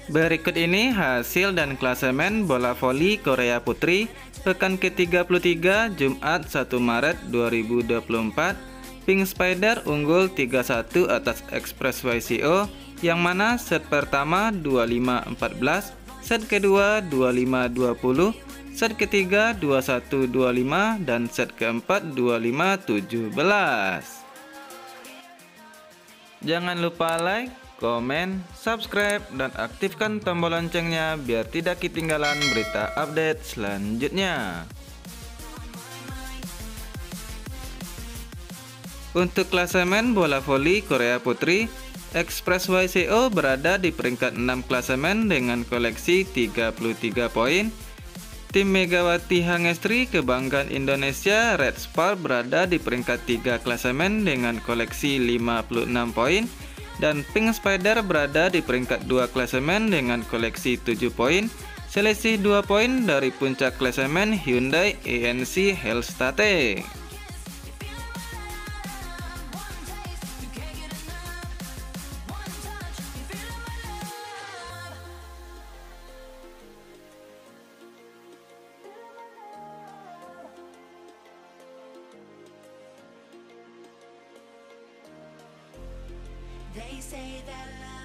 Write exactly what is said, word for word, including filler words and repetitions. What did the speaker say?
Berikut ini hasil dan klasemen bola voli Korea Putri pekan ke tiga puluh tiga Jumat satu Maret dua ribu dua puluh empat. Pink Spider unggul tiga satu atas Express Y C O, yang mana set pertama dua puluh lima empat belas, set kedua dua puluh lima dua puluh, set ketiga dua puluh satu dua puluh lima, dan set keempat dua puluh lima tujuh belas. Jangan lupa like, komen, subscribe, dan aktifkan tombol loncengnya biar tidak ketinggalan berita update selanjutnya. Untuk klasemen bola voli Korea Putri, Express Y C O berada di peringkat enam klasemen dengan koleksi tiga puluh tiga poin. Tim Megawati Hangestri Kebanggaan Indonesia Red Spar berada di peringkat tiga klasemen dengan koleksi lima puluh enam poin, dan Pink Spider berada di peringkat dua klasemen dengan koleksi tujuh poin, selisih dua poin dari puncak klasemen Hyundai E N C Hellstate. They say that love